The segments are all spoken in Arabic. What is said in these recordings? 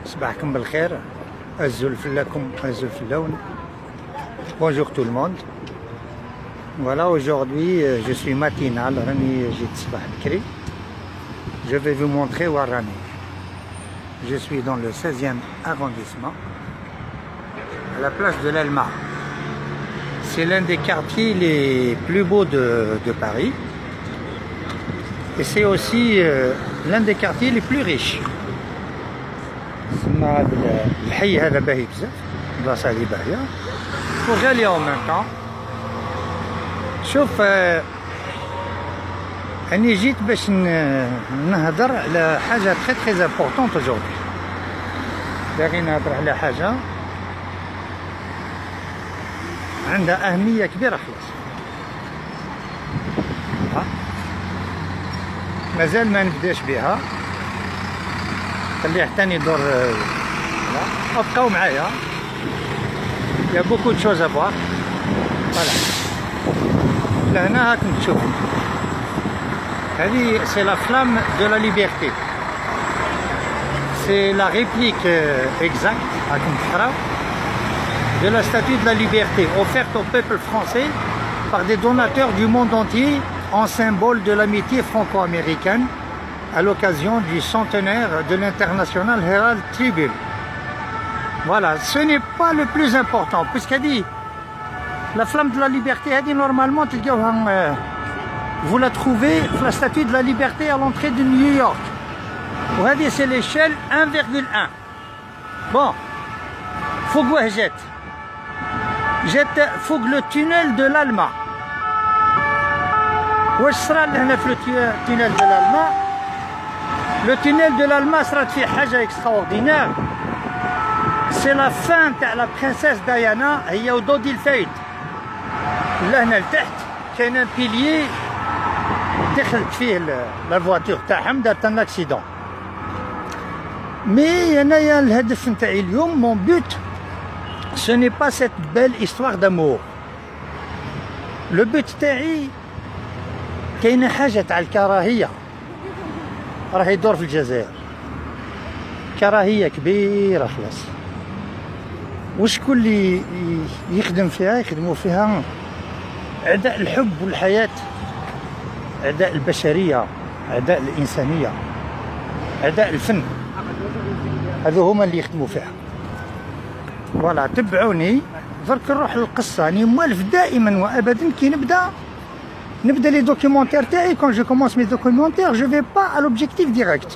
صباحكم بالخير. عزوا الفلاكم عزوا الفلاون. Bonjour tout le monde. Voilà, aujourd'hui je suis matinal, راني جيت صباح بكري. Je vais vous montrer où راني. Je suis dans le 16e arrondissement, à la place de l'Elma. C'est l'un des quartiers les plus beaux de Paris. Et c'est aussi l'un des quartiers les plus riches. الحي هذا باهي بزاف، بلاصة اللي باهية وغالية en même temps. شوف أنا جيت باش نهضر على حاجة très importante aujourd'hui. باغي نهضر على حاجة عندها أهمية كبيرة خلاص. مازال ما نبداش بها، خليه حتى يدور. ابقاو معايا، يا بوكو دو شوز افوار. فوالا لهنا هاكم تشوفوا، هذه سي لا فلام دو لا ليبرتي، سي لا ريبليك اكزاكت هاكم تقراو de la statue de la liberté offerte au peuple français par des donateurs du monde entier en symbole de l'amitié franco-américaine à l'occasion du centenaire de l'International Herald Tribune. Voilà, ce n'est pas le plus important, puisqu'elle dit la flamme de la liberté, elle dit normalement, vous la trouvez, la statue de la liberté à l'entrée de New York. C'est l'échelle 1,1. Bon, faut que jette فوق le tunnel de l'Alma. واش صرا لهنا في التونيل de l'Alma؟ Le tunnel de l'Alma صرات فيه حاجة extraordinaire. C'est la fin تاع la princesse Diana هي ودودي الفايد. لهنا لتحت كاين ان بيليي دخلت فيه لا فواتور تاعهم دارت ان اكسيدون. مي انايا الهدف نتاعي اليوم mon but ce n'est pas cette belle histoire d'amour. Le but تاعي كاينه حاجه تاع الكراهيه راه يدور في الجزائر، كراهيه كبيره خلاص. وشكون اللي يخدم فيها؟ يخدموا فيها اعداء الحب والحياه، اعداء البشريه، اعداء الانسانيه، اعداء الفن، هذو هما اللي يخدموا فيها. فوالا تبعوني درك نروح للقصه. راني موالف دائما وابدا كي نبدا لي دوكيومونتير تاعي. كون جو كومونس مي دوكيومونتير جو في با على لوبجيكتيف ديريكت،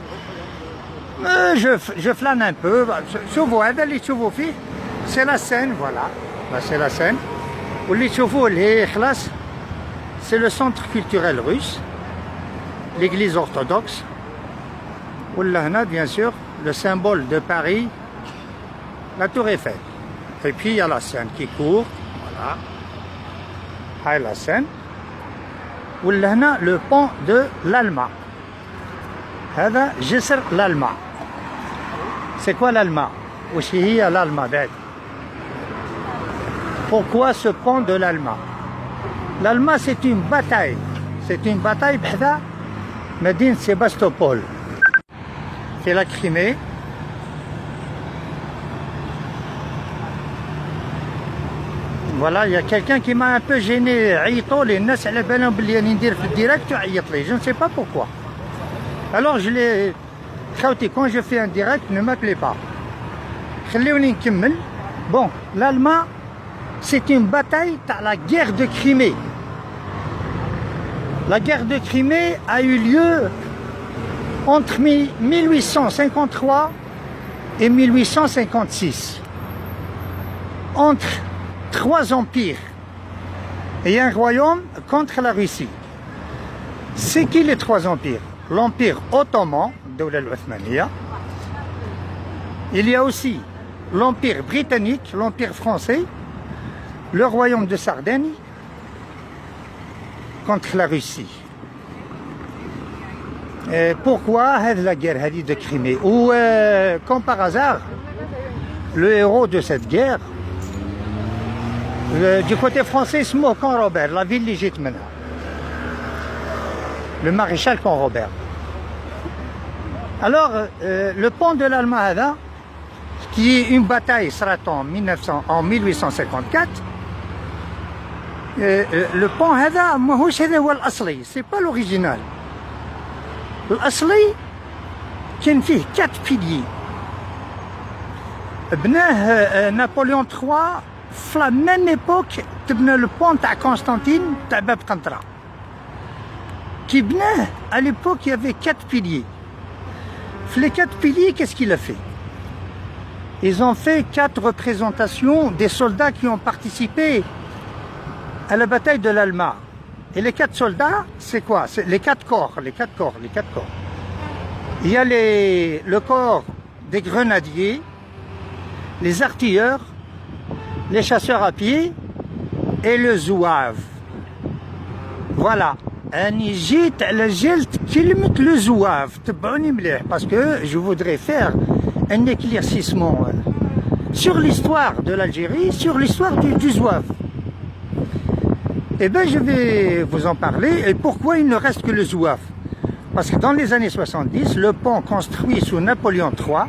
جو فلان ان بو. شوفوا هذا اللي تشوفوا فيه سي لا سين، فوالا سي لا سين. واللي تشوفوه اللي هي خلاص سي لو سونتر كولتوريل روس، ليغليز اورثودوكس. ولا هنا بيان سور لو سيمبول دو باري، la tour Eiffel. Et puis il y a la Seine qui court, voilà. Hay la Seine. ولا هنا le pont de l'Alma. هذا جسر l'Alma. C'est quoi l'Alma؟ وش هي l'Alma بعد؟ Pourquoi ce pont de l'Alma؟ L'Alma c'est une bataille. C'est une bataille بحذا مدينة سيباستوبول في la Crimée. Voilà, il y a quelqu'un qui m'a un peu gêné. عيطوا لي الناس على بالهم بلي راني ندير في الديريكت وعيط لي. Je ne sais pas pourquoi. Alors je l'ai خاوتي quand je fais un direct ne m'appelez pas. خليوني نكمل. Bon, l'Alma c'est une bataille تاع la guerre de Crimée. La guerre de Crimée a eu lieu entre 1853 et 1856. Entre trois empires et un royaume contre la Russie. C'est qui les trois empires? L'empire ottoman, Dawla al-Othmaniya. Il y a aussi l'empire britannique, l'empire français, le royaume de Sardaigne contre la Russie. Et pourquoi la guerre de Crimée? Ou comme par hasard, le héros de cette guerre, du côté français, c'est Camp Robert, la ville légitime. Le maréchal Camp Robert. Alors, le pont de l'Alma, qui est une bataille صرات en 1854. Le pont هذا ماهوش هذا هو الأصلي، سي با l'original. الأصلي كان فيه 4 piliers. بناه نابليون 3 في لا ميم ايبوك تبنى لو بون تاع قسطنطين تاع باب قنطرة. كي بناه à l'époque il y avait 4 piliers. في les 4 piliers qu'est-ce qu'il a fait? Ils ont fait 4 représentations des soldats qui ont participé à la bataille de l'Alma. Et les 4 soldats, c'est quoi? C'est les 4 corps, les 4 corps. Il y a le corps des grenadiers, les artilleurs, les chasseurs à pied et le zouave. Voilà. أنا جيت على جلت كلمة le zouave. تبعوني مليح parce que je voudrais faire un éclaircissement sur l'histoire de l'Algérie, sur l'histoire du zouave. Eh bien, je vais vous en parler. Et pourquoi il ne reste que le zouave? Parce que dans les années 70, le pont construit sous Napoléon III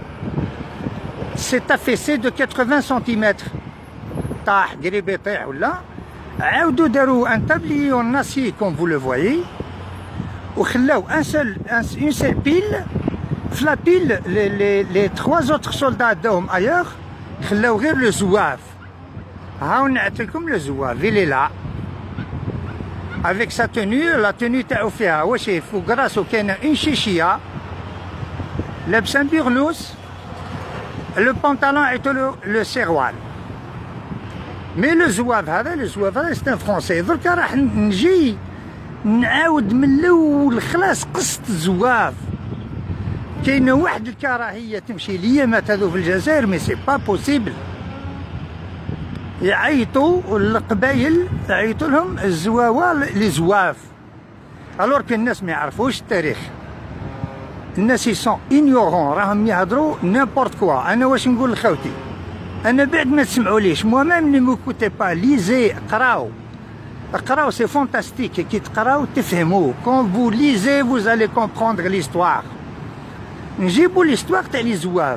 s'est affaissé de 80 cm. طاح قريب يطيح ولا عاودوا داروا un tablier en acier comme vous le voyez وخلاو une seule pile. في la pile les 3 autres soldats داهم ailleurs خلاو غير le zouave. هاو نعت لكم le zouave il est là avec sa tenue. la tenue تاعو فيها واش فوق راسو كاينه une شيشيه لابس un بيرنوس. le pantalon est le serwal. Mais le zouave هذا c'est un français. درك راح نجي نعاود من الاول خلاص قصة الزواف. كاينه واحد الكراهيه تمشي ليامات هذو في الجزائر مي سي با بوسيبل. يعيطوا القبايل يعيطوا لهم الزواوه لي زواف الوغ كو الناس ما يعرفوش التاريخ. الناس يسون انيورون راهم يهضروا نيمبورت كوا. انا واش نقول لخوتي انا بعد ما تسمعوليش موا ميم ني موكوتي با ليزي اقراو سي فانتاستيك. كي تقراو تفهموا كون فو ليزي vous allez comprendre l'histoire. نجيبوا l'histoire تاع لي زواف.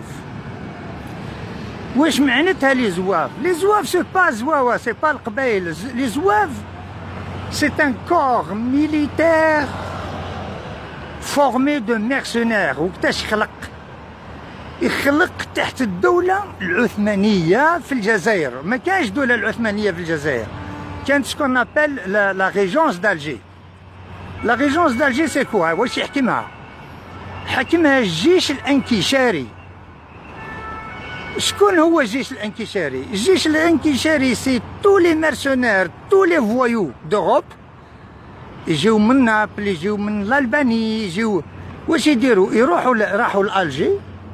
واش معناتها لي زواف؟ لي زواف سي با زواوا سي با القبايل. لي زواف سي ان كور ميليتير فورمي دو ميرسونير. وقتاش يخلق تحت الدولة العثمانية في الجزائر. ما كانش الدولة العثمانية في الجزائر، كانت سكون ابل لا ريجونس دالجي. لا ريجونس دالجي سي كوا؟ واش يحكمها؟ حكمها الجيش الانكشاري. شكون هو الجيش الانكشاري؟ الجيش الانكشاري سي تو لي ميرسونير تو لي فوايو دوروب يجيو من نابل يجيو من الالباني يجيو. واش يديروا؟ راحوا لالجي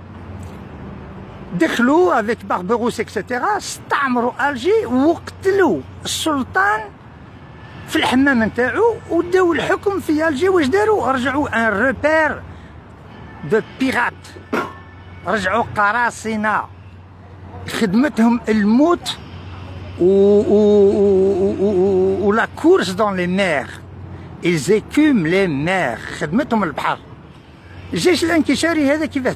دخلوا افيك باربروس اكسيتيرا استعمروا الجي وقتلوا السلطان في الحمام نتاعو وداو الحكم في الجي. واش داروا؟ رجعوا ان روبير دو بيرات، رجعوا قراصنة خدمتهم الموت و لا كورس دون لي مير. ils écument les mers. خدمتهم البحر. الجيش الانكشاري هذا كيفاه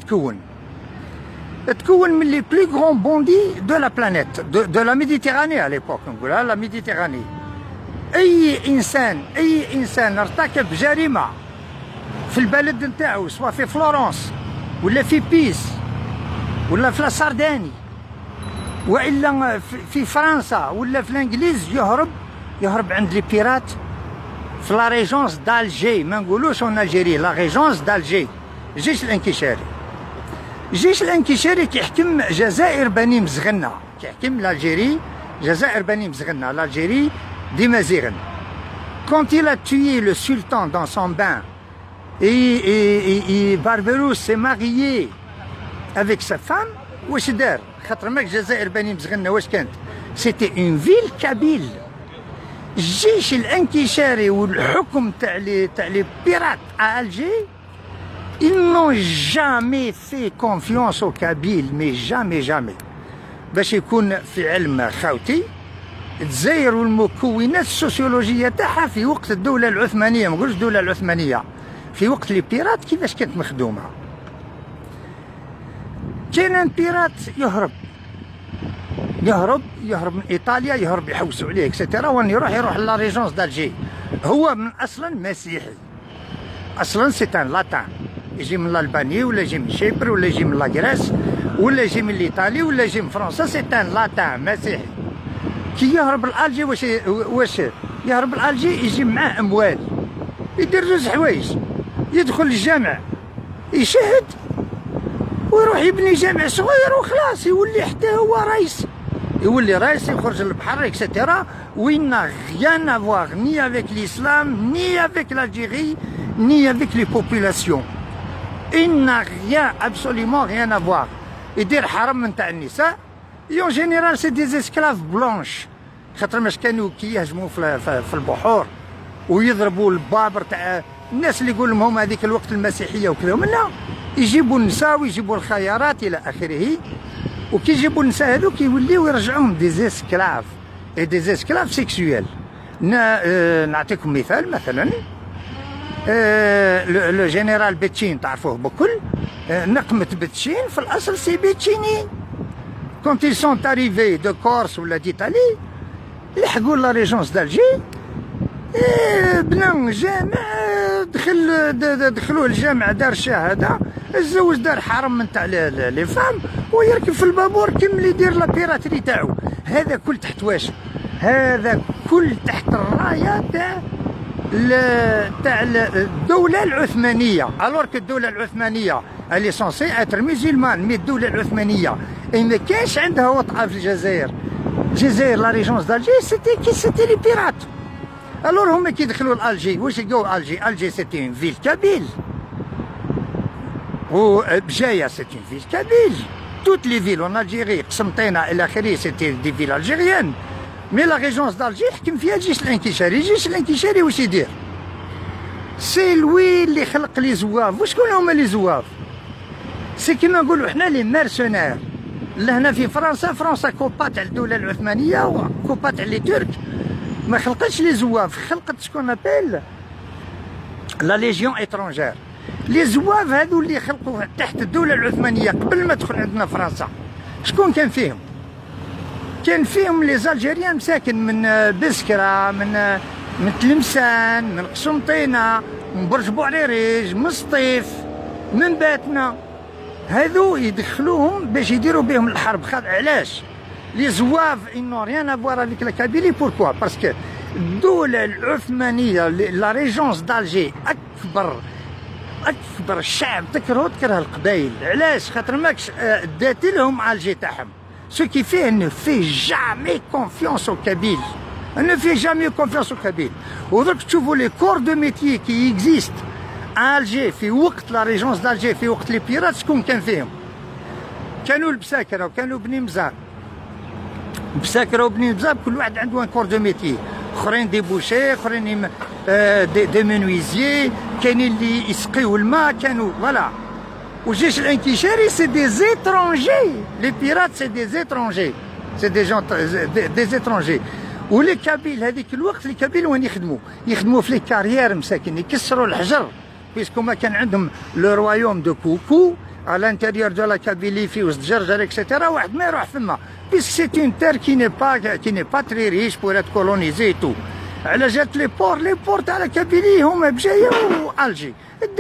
تكون من لي بلو غران بوندي دو لا بلانيت دو لا ميديتيراني على ليبوك. نقولها لا ميديتيراني. اي انسان ارتكب جريمه في البلد نتاعو سواء في فلورنس ولا في بيس ولا في السرداني والا في فرنسا ولا في الانجليز يهرب عند لي بيرات في لا ريجونس دالجي. ما نقولوش اون الجيري، لا ريجونس دالجي. الجيش الانكشاري. الجيش الانكشاري كيحكم جزائر بني مزغنه، كيحكم l'Algérie جزائر بني مزغنه، l'Algérie ديما زيغن. Quand il a tué le sultan dans son bain et Barberousse s'est marié avec sa femme, واش دار؟ خاطر ماك جزائر بني مزغنه واش كانت؟ سيتي اون فيل كابيل. الجيش الانكشاري والحكم تاع لي بيرات à Alger ils n'ont jamais fait confiance aux Kabyles mais jamais. باش يكون في علم خاوتي الجزائر والمكونات السوسيولوجيه تاعها في وقت الدوله العثمانيه، ما نقولش الدوله العثمانيه، في وقت لي بيرات كيفاش كانت مخدومه. كاين ان بيرات يهرب من ايطاليا، يهرب يحوسوا عليه اكسيتيرا، وين يروح لا ريجونس دالجي. هو من اصلا مسيحي، اصلا سي ان لاتان، يجي من الالباني ولا يجي من شيبر ولا يجي من لاغريس ولا يجي من الايطالي ولا يجي من فرنسا، سي ان لاتان مسيحي. كي يهرب لالجي واش يهرب لالجي؟ يجي معاه اموال، يدير جوج حوايج، يدخل الجامع يشهد ويروح يبني جامع صغير وخلاص، يولي حتى هو رئيس، يولي رئيس، يخرج للبحر اكسيتيرا. وين غيان افواغ ني افيك الاسلام ني افيك l'Algérie ni avec les populations. Il n'a rien, absolument rien à voir. يدير حرم نتاع النساء، اون جينيرال سي دي اسكلاف بلونش، خاطر ماش كانوا كي يهجموا في البحور ويضربوا البابر تاع الناس اللي يقول لهم هما هذيك الوقت المسيحيه وكذا، لا يجيبوا النساء ويجيبوا الخيارات الى اخره، وكي يجيبوا النساء هذوك يوليو يرجعوهم دي اسكلاف اي دي اسكلاف سيكسويل. نعطيكم مثلا لو جينيرال بيتشين تعرفوه بكل، نقمة بيتشين في الاصل سي بيتشيني. كونت ils sont arrivés de Corse ولا d'Italie، لحقوا لا ريجونس دالجي، بنى جامع، دخلوه الجامع، دار شهاده، الزوج دار حرم من تاع لي فام، ويركب في البابور كمل يدير لا بيراتري تاعو. هذا كل تحت واش؟ هذا كل تحت الرايه تاع الدوله العثمانيه. الوغ كو الدوله العثمانيه اللي سونسي اتر ميزيلمان، مي الدوله العثمانيه ما كانش عندها وطأة في الجزائر. الجزائر لا ريجونس دالجي سيتي لي بيرات. الور هما كي دخلوا لالجي واش لقاو؟ الجي سيتي اون فيل كابيل، و بجايه سيتي اون فيل كابيل. توت لي فيل اون الجيري، قسنطينه الى اخره، سيتي دي فيل الجيريان. مي لا ريجونس دالجي حكم فيها الجيش الانكشاري. الجيش الانكشاري واش يدير؟ سي لوي اللي خلق لي زواف. وشكون هما لي زواف؟ سي كيما نقولوا حنا لي ميرسونير. لهنا في فرنسا كوبا تاع الدوله العثمانيه وكوبا تاع لي ترك، ما خلقتش لي زواف، خلقت شكون ابيل لا ليجيون اترونجير. لي زواف هذو اللي خلقوا تحت الدوله العثمانيه قبل ما تدخل عندنا فرنسا، شكون كان فيهم؟ كان فيهم لي زالجيريان مساكن من بسكره، من تلمسان، من قسنطينه، من برج بوعريريج، من سطيف، من باتنا. هذو يدخلوهم باش يديروا بهم الحرب. علاش؟ لي زواف انو ريان افوار افيك لا كابيلي. بوركوا؟ باسكو الدوله العثمانيه لا ريجونس دالجي اكبر شعب تكره القبائل. علاش؟ خاطر ماكش دات لهم الجي تاعهم. سو كي فيه ne fait jamais confiance au Kabyle. ne fait jamais confiance au Kabyle. ودرك تشوفوا لي كور دو ميتيي كي اكزيست الجي في وقت لا ريجونس دالجي، في وقت لي بيرات، شكون كان فيهم؟ كانوا البساكره وكانوا بني مزار. بساكره وبني مزار كل واحد عنده ان كور دو ميتيي، اخرين دي بوشي، اخرين دي منويزيي، كاينين اللي يسقيو الماء، كانوا فوالا. والجيش الانكشاري سي دي زيترونجي. لي بيرات سي دي زيترونجي، سي دي جون دي زيترونجي. ولي كابيل هذيك الوقت، لي كابيل وين يخدموا في لي كارير مساكن، يكسروا الحجر، بيسكو ما كان عندهم لو رويوم دو كوكو على لانتيريور دو لا كابيلي في وسط جرجر اكسيتيرا، واحد ما يروح فما، بيسك سي اون تير كي ني با تري ريش بور ات كولونيزي تو. على جات لي بور تاع لا كابيلي هما بجايه والجي،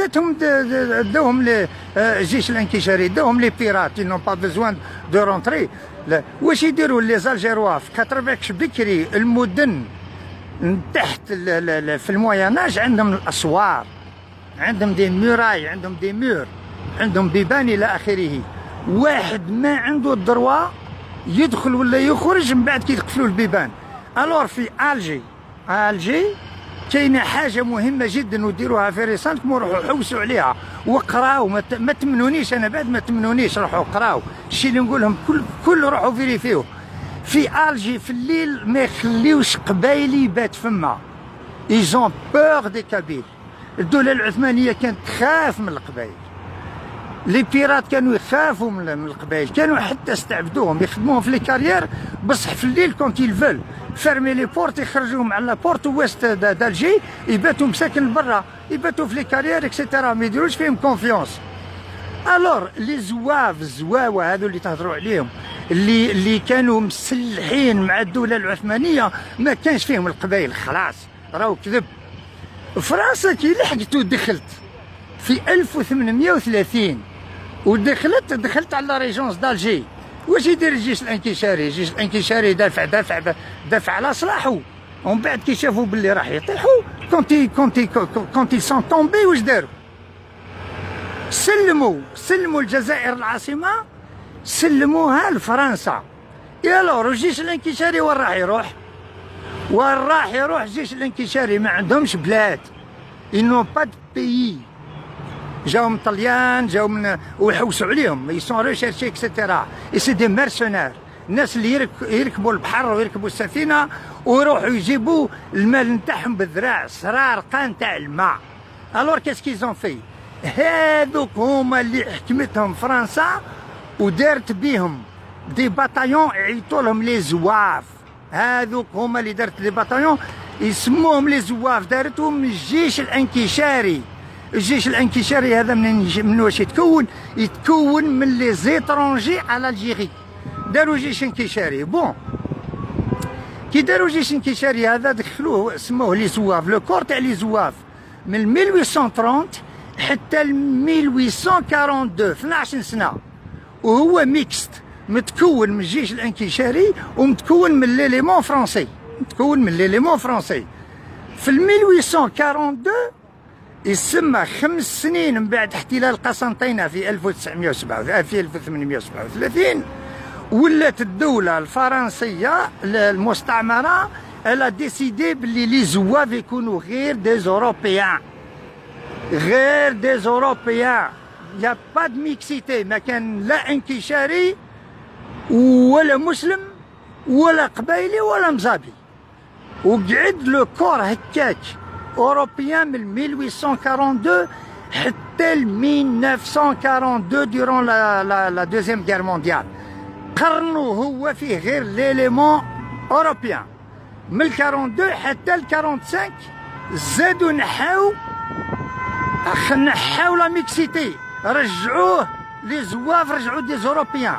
داوهم الجيش الانكشاري، داوهم لي بيرات، نون با بيزوان دو رونتري. واش يديروا لي زالجيروا؟ خاطر باكش بكري المدن تحت في الموياناج عندهم الاسوار، عندهم دي موراي، عندهم دي مور، عندهم بيبان الى اخره. واحد ما عنده الدروا يدخل ولا يخرج من بعد كي يقفلوا البيبان. الور في الجي كاينه حاجه مهمه جدا وديروها في ريسانتكم، وروحوا حوسوا عليها وقراو. ما تمنونيش انا بعد، ما تمنونيش، روحوا قراو الشيء اللي نقول لهم، كل روحوا فيريفيوه. في الجي في الليل ما يخليوش قبايلي يبات فما. ايزون بور دي كابيل. الدوله العثمانيه كانت تخاف من القبائل، لي بيرات كانوا يخافوا من القبائل، كانوا حتى استعبدوهم يخدموهم في لي كارير، بصح في الليل كونت يلفل فيرمي لي بورت، يخرجوهم على لا بورت ويست دالجي، يباتوا مساكن برا، يباتوا في لي كارير اكسيتيرا، ما يديروش فيهم كونفيونس. الور لي زواف الزواوه هذو اللي تهضروا عليهم اللي كانوا مسلحين مع الدوله العثمانيه ما كانش فيهم القبائل، خلاص راهو كذب. فرنسا كي لحقت ودخلت في 1830 دخلت على ريجونس دالجي، واش يدير الجيش الانكشاري؟ الجيش الانكشاري دافع على صلاحو، ومن بعد كي شافوا باللي راح يطيحوا كونتي سون تومبي واش داروا؟ سلموا الجزائر العاصمه، سلموها لفرنسا. الور الجيش الانكشاري وين راح يروح؟ الجيش الانكشاري ما عندهمش بلاد، إنو با دو بيي. جاو من طليان، جاو من ويحوسوا عليهم، يسون ريشيرشي اكسيتيرا، اي سي دي ميرسونير، الناس اللي يركبوا البحر ويركبوا السفينه ويروحوا يجيبوا المال نتاعهم بالذراع، سرارقان تاع الماء. الور كاسكيزون في؟ هذوك هما اللي حكمتهم فرنسا ودارت بيهم دي باتايون يعيطوا لهم لي زواف. هذوك هما اللي دارت لي باتايون يسموهم لي زواف، دارتهم الجيش الانكشاري. الجيش الانكشاري هذا من واش يتكون من لي زيترونجي على الجيري، داروا جيش انكشاري. بون كي داروا جيش انكشاري هذا دخلوه سموه لي زواف، لو كور تاع لي زواف من 1830 حتى 1842 12 سنه، وهو ميكست، متكون من الجيش الانكشاري ومتكون من ليليمون فرونسي، في 1842 يسمى 5 سنين من بعد احتلال قسنطينة في 1837 ولات الدولة الفرنسية المستعمرة الا ديسيدي بلي لي زواف يكونوا غير دي زوروبيان، يا با دو ميكسيتي، ما كان لا انكشاري ولا مسلم ولا قبايلي ولا مزابي. وقعد لو كور هكاك اوروبيان من 1842 حتى 1942 دورون لا دوزيام غير مونديال، قرنوا هو فيه غير ليليمون اوروبيان. من 42 حتى 45 زادوا نحاو لا ميكسيتي، رجعوه لي زواف، رجعوا دي زوروبيان.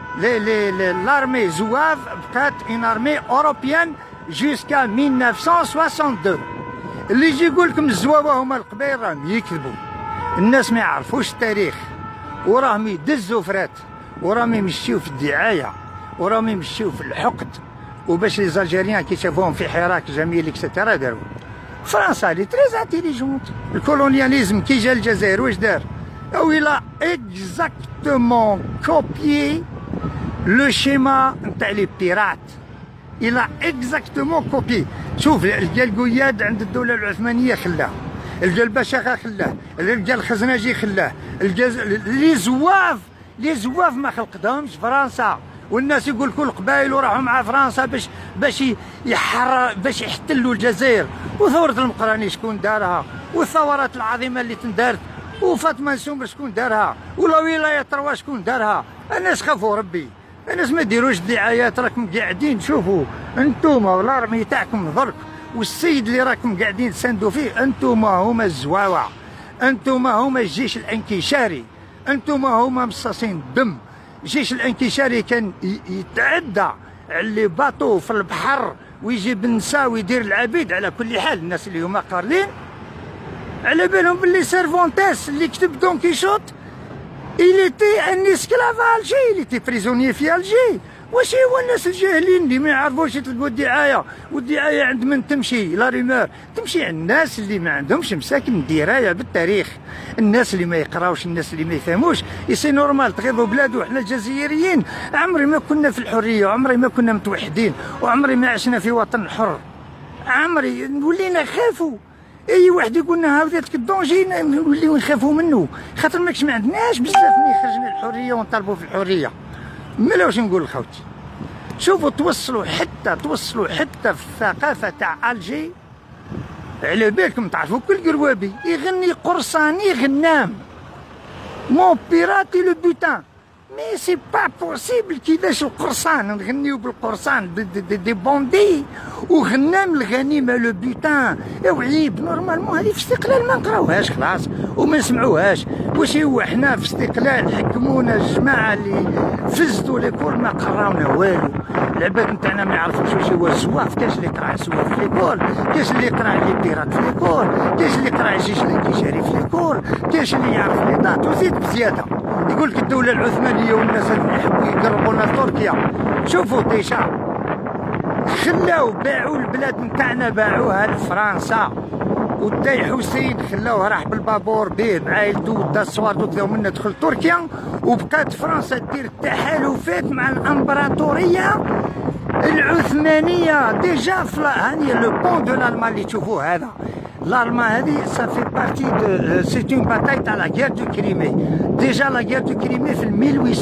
لارمي زواف بقات اون ارمي اوروبيان جوسكا 1962. اللي يجي يقول لكم الزواوه هما القبائل راهم يكذبوا، الناس ما يعرفوش التاريخ، وراهم يدزوا فرات، وراهم يمشيو في الدعايه، وراهم يمشيو في الحقد، وباش لي زالجيريان كي شافوهم في حراك جميل اكسترا داروا. فرنسا لي تريز انتيليجونت، الكولونياليزم كي جا الجزائر واش دار؟ او الى اكزاكتومون كوبيي لو شيما نتاع لي بيرات، الى اكزاكتومون كوبي. شوف لقى القياد عند الدوله العثمانيه خلاه، لقى البشاغه خلاه، لقى الخزناجي خلاه، لي زواف ما خلقتهمش فرنسا. والناس يقول لك القبائل وراحوا مع فرنسا باش يحتلوا الجزائر. وثوره المقراني شكون دارها؟ والثورات العظيمه اللي تندارت، وفاطمه نسومر شكون دارها؟ ولا ولايه تروا شكون دارها؟ الناس خافوا ربي، الناس ما ديروش دعايات. راكم قاعدين شوفوا انتوما والارمي تاعكم ضرك، والسيد اللي راكم قاعدين تساندوا فيه انتوما هما الزواوع، انتوما هما الجيش الانكشاري، انتوما هما مصاصين الدم. الجيش الانكشاري كان يتعدى على اللي باطو في البحر ويجيب النساء ويدير العبيد. على كل حال الناس اللي هما قارلين على بالهم باللي سيرفونتيس اللي كتب دون كيشوط il était un esclave à Alger، il était prisonnier في الجي. واش هو الناس الجاهلين اللي ما يعرفوش يطلقوا الدعايه، والدعايه عند من تمشي؟ لا ريمور تمشي عند الناس اللي ما عندهمش مساكن درايه بالتاريخ، الناس اللي ما يقراوش، الناس اللي ما يفهموش. سي نورمال تغيظوا بلادو. احنا الجزائريين عمري ما كنا في الحريه، وعمري ما كنا متوحدين، وعمري ما عشنا في وطن حر، عمري ولينا خافوا. اي واحد يقول لنا هاوداتك الدونجي نوليو نخافوا منه، خاطر ماكش ما عندناش بزاف ملي خرجنا الحريه ونطالبوا في الحريه. مالا واش نقول لخوتي؟ شوفوا توصلوا حتى في الثقافه تاع الجي. على بالكم تعرفوا كل قروابي يغني قرصاني غنام، مون بيراتي لو بوتان، مي سي با بوسيبل. كيفاش القرصان نغنيو بالقرصان دي بوندي وغنام الغنيمه لو بوتان؟ وعيب نورمالمون هذه في استقلال ما نقراوهاش خلاص وما نسمعوهاش. واش هو حنا في استقلال حكمونا الجماعه اللي فزدوا ليكول ما قراونا والو. العباد نتاعنا ما يعرفوش واش هو الزواف. كاش اللي قرا الزواف في ليكول، كاش اللي قرا لي بيرات في ليكول، كاش اللي قرا الجيش الانكشاري في ليكول، كاش اللي يعرف لي دات وزيد بزياده. يقول لك الدوله العثمانيه والناس اللي يحبوا يقربونا لتركيا. شوفوا ديجا خلاو باعوا البلاد نتاعنا باعوها لفرنسا، والداي حسين خلاوه راح بالبابور به بعائلته ودا الصوار وكذا ومنه دخل تركيا، وبقات فرنسا دير تحالفات مع الامبراطوريه العثمانيه. ديجا هاني لو بون دو لالمان اللي تشوفوه هذا، l'Allemagne هذه ça fait partie de c'est une bataille تاع لا غير دو كريمي. ديجا لا غير دو كريمي في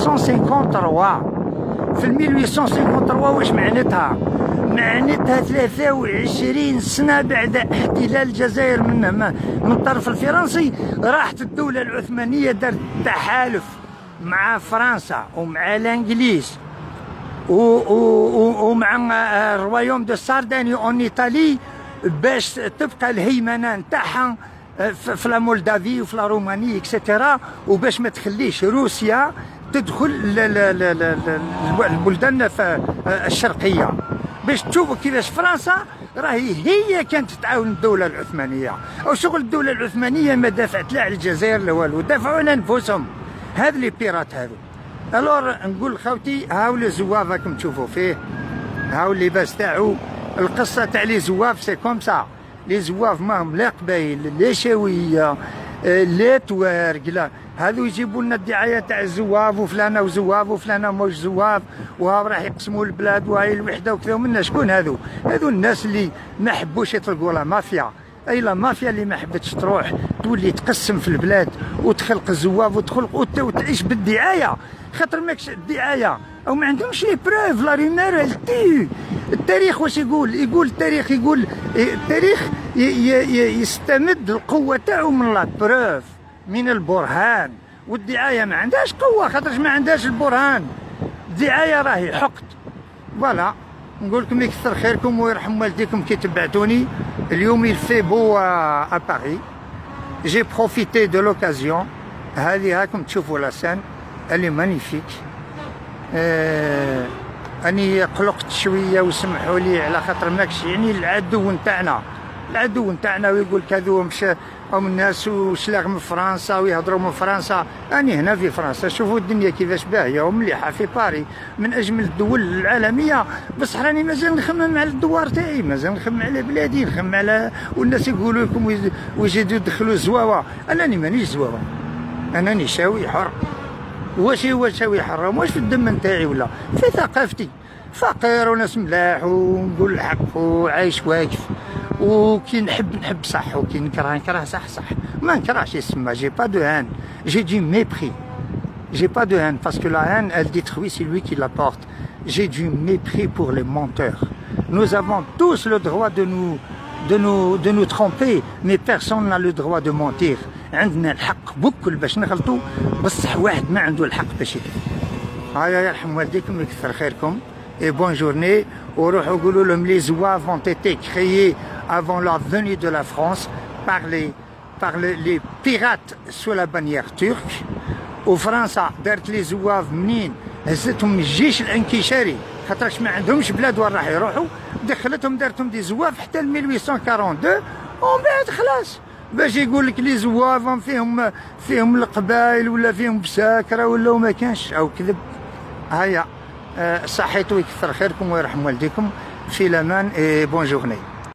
1853. في 1853 واش معناتها؟ معناتها 23 سنة بعد احتلال الجزائر من الطرف الفرنسي. راحت الدولة العثمانية دارت تحالف مع فرنسا ومع الانجليز ومع الرويوم دو سارداني اون ايطالي باش تبقى الهيمنه نتاعها في لا مولدافي وفي لا روماني اكسيتيرا، وباش ما تخليش روسيا تدخل البلدان الشرقيه. باش تشوفوا كيفاش فرنسا راهي هي كانت تعاون الدوله العثمانيه. او شغل الدوله العثمانيه ما دافعت لا على الجزائر لا والو، دافعوا على انفسهم. هذ لي بيرات هذو. الور نقول خوتي هاو لي زواف راكم تشوفوا فيه، هاو اللباس تاعو. القصه تاع لي زواف سي كوم سا. لي زواف ماهم لا قبايل لا شاويه لا توارق لا، هذو يجيبوا لنا الدعايه تاع الزواف وفلانه وزواف وفلانه موش زواف وها راح يقسموا البلاد وهاي الوحده وكذا. ومنا شكون هذو؟ هذو الناس اللي ما حبوش يطلقوا لا مافيا. اي لا مافيا اللي ما حبتش تروح تولي تقسم في البلاد وتخلق الزواف وتعيش بالدعايه. خاطر ماكش الدعايه او ما عندهمش لي بروف. لا ريمير التي التاريخ واش يقول؟ التاريخ يقول التاريخ يستمد القوه تاعو من لا بروف، من البرهان. والدعايه ما عندهاش قوه خاطرش ما عندهاش البرهان. الدعايه راهي حقد. فوالا نقول لكم يكثر خيركم ويرحم والديكم كي تبعتوني. اليوم يلفي بو ا باري. جي بروفيتي دو لوكازيون. هذه هاكم تشوفوا لا سان اللي مانيفيك. اني قلقت شويه وسمحوا لي على خاطر ماكش يعني العدو نتاعنا ويقول كذو مشى او الناس وشلاغ من فرنسا ويهضروا من فرنسا. اني هنا في فرنسا شوفوا الدنيا كيفاش باهيه ومليحه في باري من اجمل الدول العالميه. بصح راني مازال نخمم على الدوار تاعي، مازال نخمم على بلادي، نخمم على والناس يقولوا لكم ويزيدوا يدخلوا الزواوه. انني مانيش زواوه، انني شاوي حر. واش هو شاوي حرام؟ واش في الدم نتاعي ولا في ثقافتي؟ فقير وناس ملاح ونقول الحق وعايش واقف. وكي نحب صح وكي نكره صح. ما نكرهش يسمى. جي با دو هان، جي دو ميبري. J'ai pas de haine parce que la haine elle détruit, c'est lui qui la porte. J'ai du mépris pour les menteurs. Nous avons tous le droit de nous tromper, mais personne n'a le droit de mentir. عندنا الحق بكل باش نغلطوا، بصح واحد ما عنده الحق باش يكذب. هيا يرحم والديكم ويكثر خيركم et bonne journée. وروحوا قولوا لهم les zouaves ont été créés avant la venue de la France par les pirates sous la bannière turque. وفرنسا دارت لي زواف منين هزتهم من الجيش الانكشاري خاطرش ما عندهمش بلاد وين راح يروحوا، دخلتهم دارتهم دي زواف حتى ل 1842 ومن بعد خلاص. باش يقول لك لي زواف فيهم القبائل ولا فيهم بساكره ولا وما كانش او كذب. هيا صحيتوا ويكثر خيركم ويرحم والديكم. في الامان. بون جورني.